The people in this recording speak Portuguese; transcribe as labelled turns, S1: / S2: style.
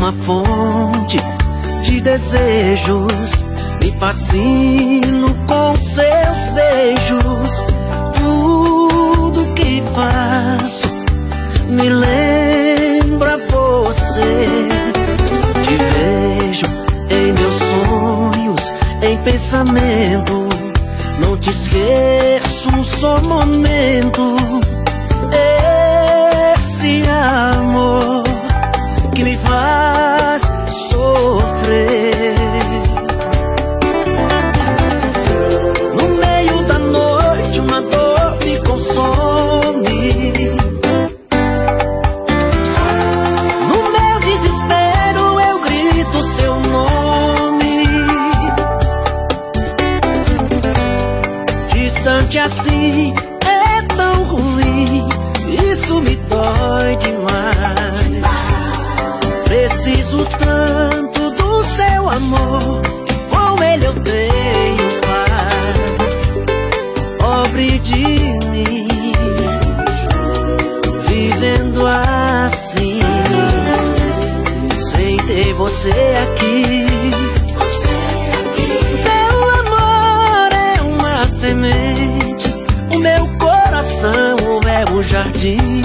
S1: uma fonte de desejos. Me fascino com seus beijos. Tudo que faço me lembra você. Te vejo em meus sonhos, em pensamento. Não te esqueço um só momento. Esse amor que me faz sofrer. No meio da noite uma dor me consome. No meu desespero eu grito seu nome. Distante assim é tão ruim, isso me dói demais. Preciso tanto do seu amor, com ele eu tenho paz. Pobre de mim, vivendo assim, sem ter você aqui. Seu amor é uma semente, o meu coração é o jardim.